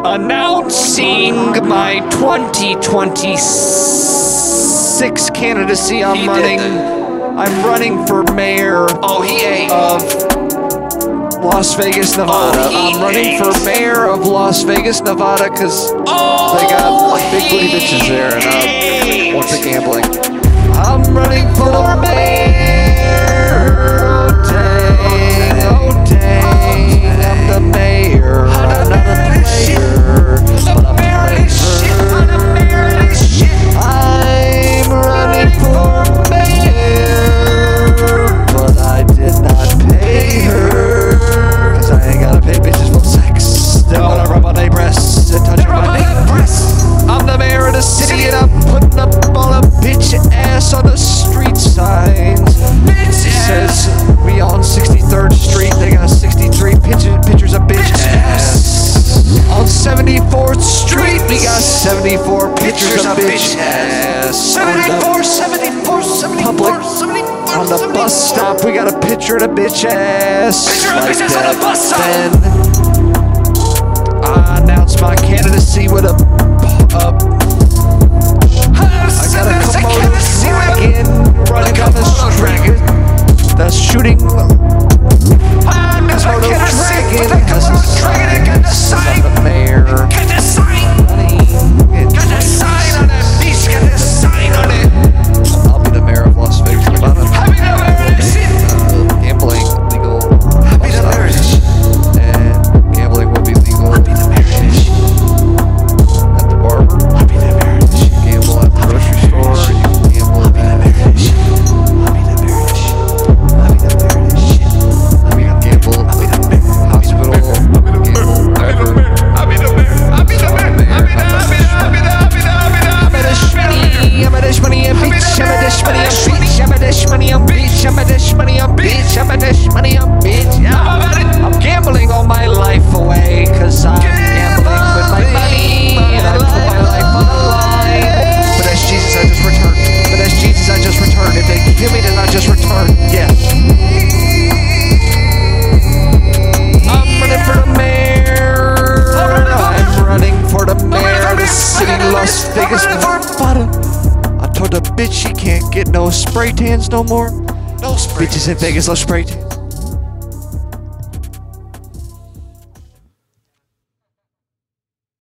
Announcing my 2026 candidacy. I'm running for mayor of Las Vegas, Nevada. I'm running for mayor of Las Vegas, Nevada, because they got big booty bitches there, and I want the gambling. I'm running for mayor. Oh dang, I'm the mayor. I'm not a player, but I'm a mayor. I'm running for mayor, but I did not pay her, cause I ain't gotta pay bitches for sex. They wanna rub on their breasts and touch my breasts. I'm the mayor of the city, and I'm putting up all the bitch ass on the street signs. It says we on 63rd Street. They got 63 pictures of bitch ass. On 74th Street, we got 74 pictures of bitch ass. 74. Public. On the bus stop, we got a picture of the bitch ass. Picture on the bus stop. Then I announced my candidacy with a I got a Komodo dragon running on the street. The shooting Komodo dragon has a sign. I'm the mayor. Get the sign. Get the sign on it. Beast, get the sign on it. I'll be the mayor of Las Vegas, Nevada. I'll be the mayor of this shit. Gambling legal. I'll be the mayor of this shit. And gambling will be legal. I'll be the mayor of this shit. At the barber. I'll be the mayor of this shit. Gamble at the grocery store. You can gamble. I'll be the mayor of this shit. I'll be the mayor of this shit. I'll be the mayor of this shit. I'll be the gamble. I'll be the mayor. Hospital. I'll be the mayor. I'll be the mayor. I'll be the mayor. I'll be the mayor. I'm a dish money on beach. I'm a dish money on beach. I'm a dish money on beach. I'm a dish money on beach. I'm a dish money on beach. I'm gambling all my life away, cause I'm gambling with my money, and I put my life on the line. But as Jesus, I just returned. But as Jesus, I just returned. If they kill me, then I just return. Yeah. I'm running for the mayor. I'm running for the mayor of the city, Las Vegas, Nevada. I told the bitch she can't get no spray tans no more. No spray. Bitches in Vegas love spray tans.